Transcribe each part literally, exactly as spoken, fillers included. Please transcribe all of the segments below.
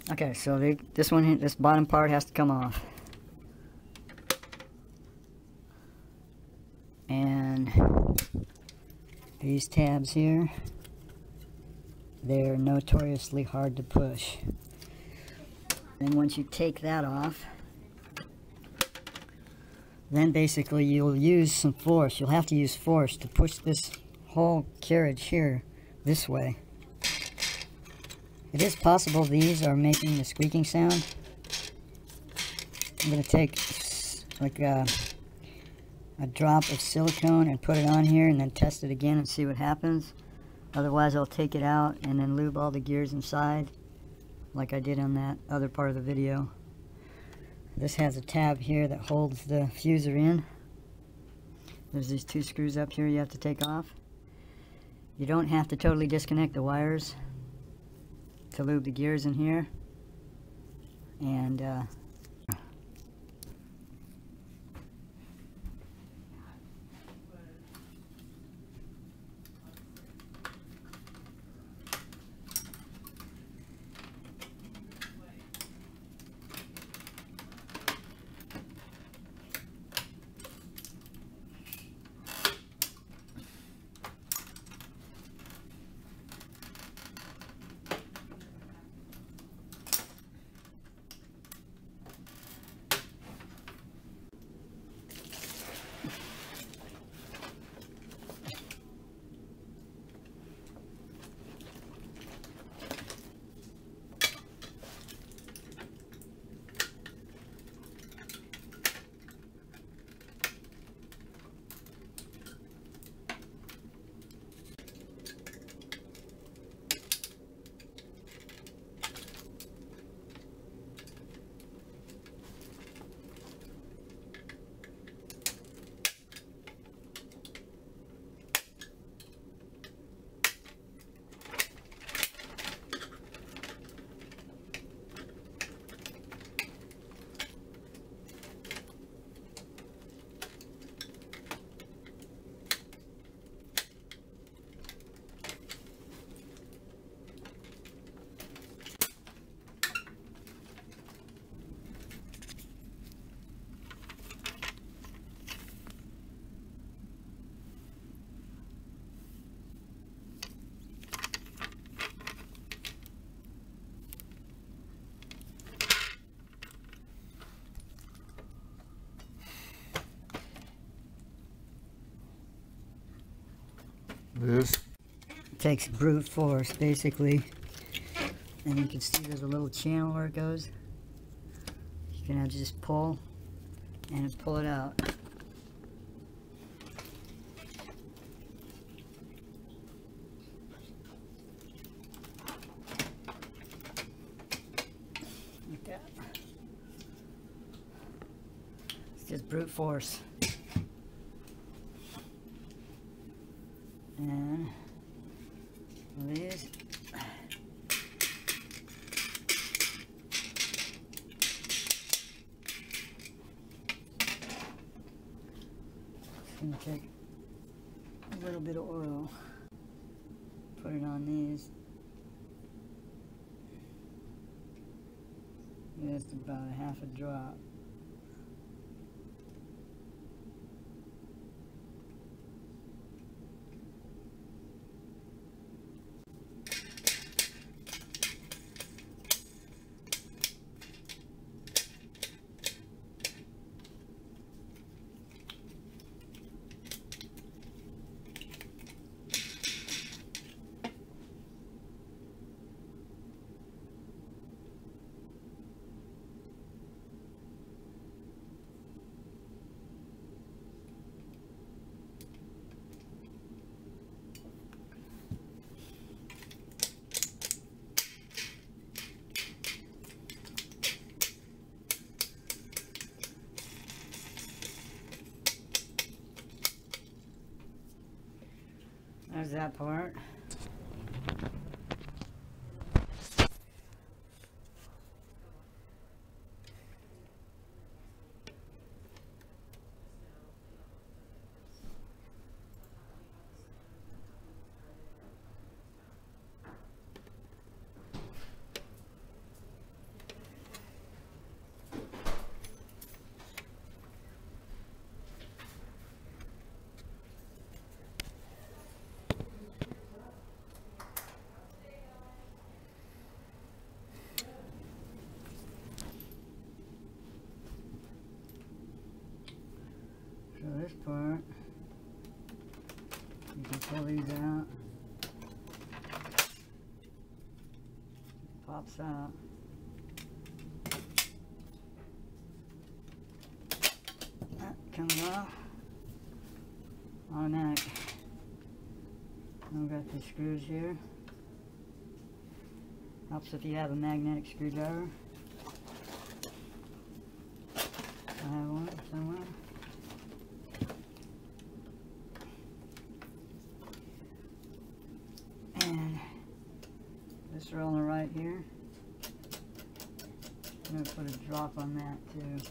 Okay, so they, this one, this bottom part has to come off. And these tabs here, they're notoriously hard to push. And once you take that off, then basically you'll use some force. You'll have to use force to push this whole carriage here this way. It is possible these are making the squeaking sound. I'm going to take like a, a drop of silicone and put it on here and then test it again and see what happens. Otherwise I'll take it out and then lube all the gears inside like I did on that other part of the video. This has a tab here that holds the fuser in. There's these two screws up here you have to take off. You don't have to totally disconnect the wires to lube the gears in here. And uh, this takes brute force basically. And you can see there's a little channel where it goes. You can just pull and pull it out. Like that. It's just brute force. And these it's going to take a little bit of oil, put it on these. Just about a half a drop. There's that part. So this part, you can pull these out. Pops out. That comes off. Automatic. I've got the screws here. Helps if you have a magnetic screwdriver. I have one somewhere. And this roller right here. I'm going to put a drop on that too.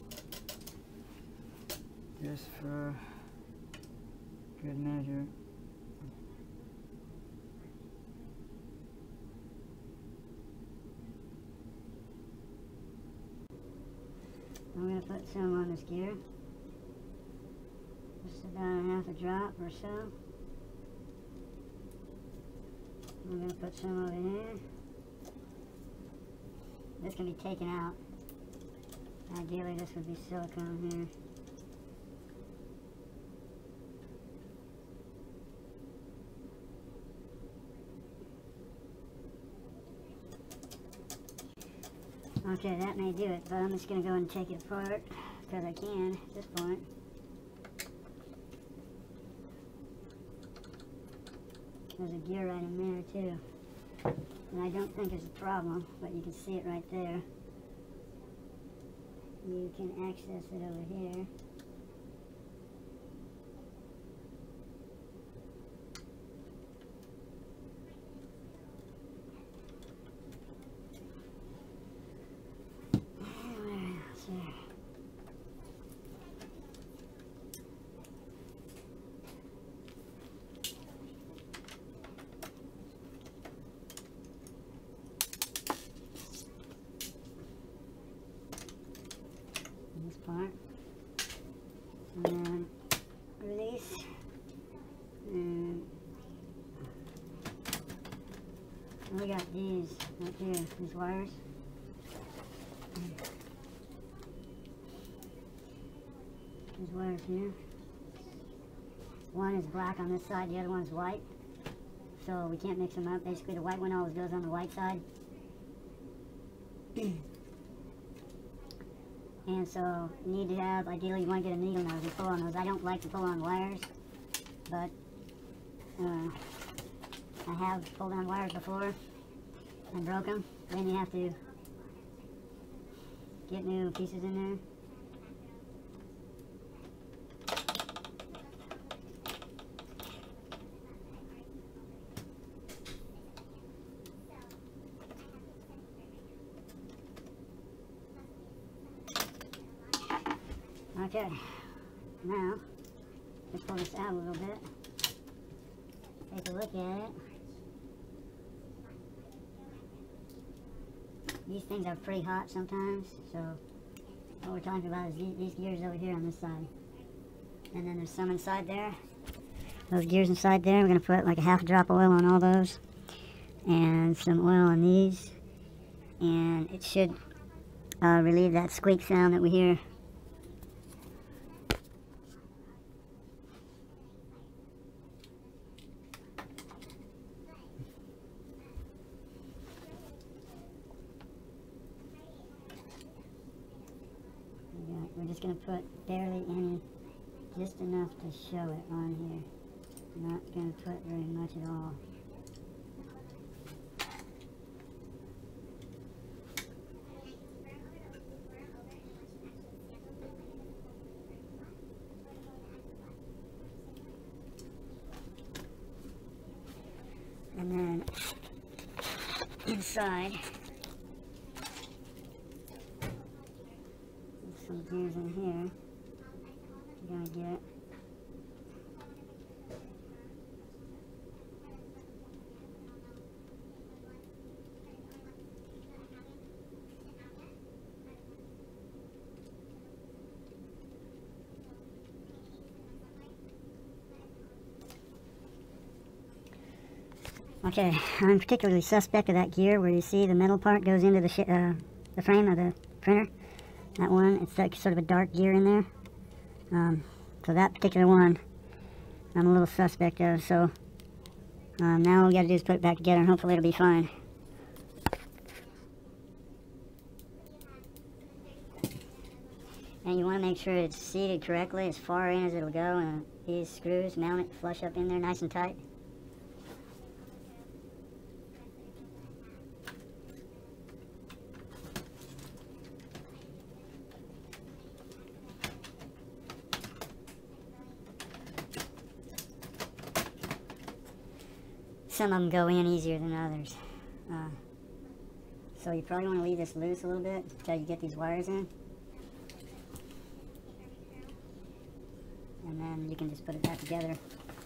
Just for good measure. I'm going to put some on this gear. Just about half a drop or so. I'm going to put some over here. This can be taken out. Ideally this would be silicone here. Okay, that may do it, but I'm just going to go and take it apart, because I can at this point. There's a gear right in there too, and I don't think it's a problem, but you can see it right there. You can access it over here. This part, and then release, and we got these right here, these wires. These wires here. One is black on this side, the other one is white. So we can't mix them up. Basically the white one always goes on the white side. And so you need to have, ideally you want to get a needle nose and pull on those. I don't like to pull on wires, but uh, I have pulled on wires before and broke them. Then you have to get new pieces in there. Okay, now let's pull this out a little bit. Take a look at it. These things are pretty hot sometimes, so what we're talking about is these, these gears over here on this side. And then there's some inside there. Those gears inside there, we're going to put like a half a drop of oil on all those. And some oil on these. And it should uh, relieve that squeak sound that we hear. We're just going to put barely any, just enough to show it on here. I'm not going to put very much at all. And then inside, some gears in here. You're gonna get okay, I'm particularly suspect of that gear where you see the metal part goes into the sh uh, the frame of the printer. That one, it's like sort of a dark gear in there. Um, So that particular one, I'm a little suspect of. So um, now all we got to do is put it back together, and hopefully it'll be fine. And you want to make sure it's seated correctly, as far in as it'll go, and these screws mount it flush up in there nice and tight. Some of them go in easier than others. Uh, so you probably want to leave this loose a little bit until you get these wires in. And then you can just put it back together.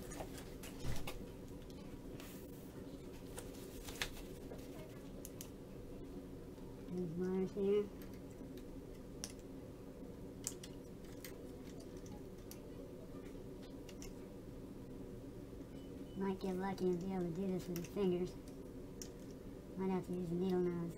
These wires here. Might get lucky and be able to do this with your fingers. Might have to use a needle nose.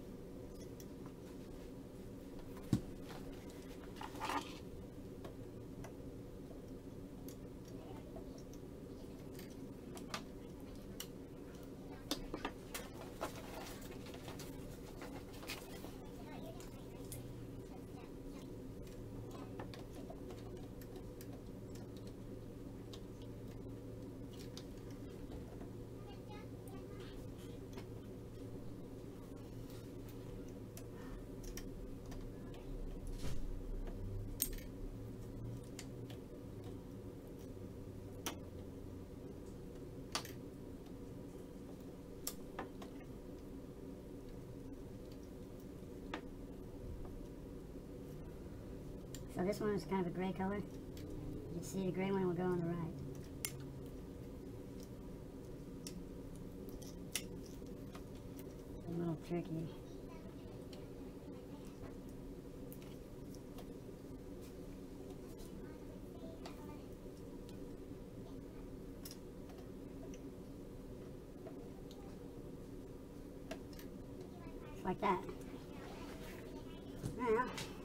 So this one is kind of a gray color. You see the gray one will go on the right. A little tricky. Just like that. Now,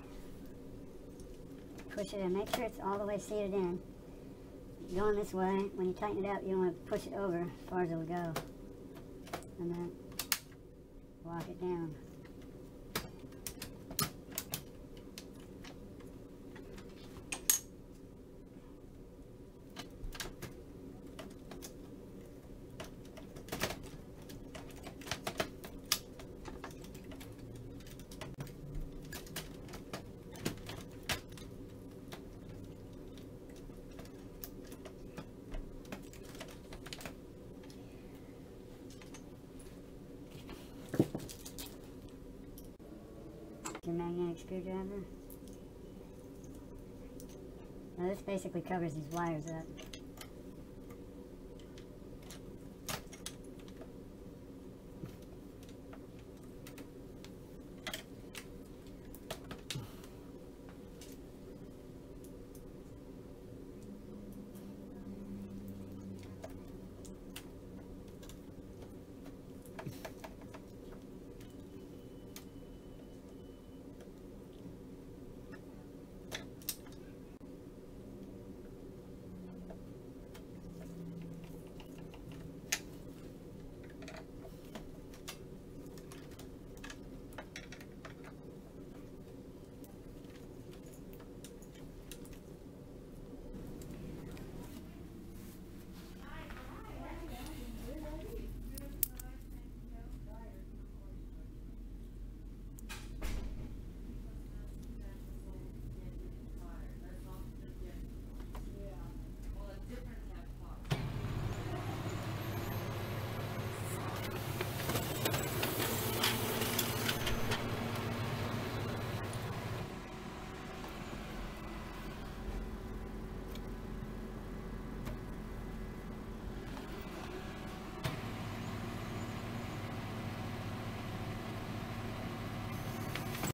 push it in. Make sure it's all the way seated in. Going this way, when you tighten it up, you don't want to push it over as far as it'll go. And then lock it down. Your magnetic screwdriver. Now this basically covers these wires up.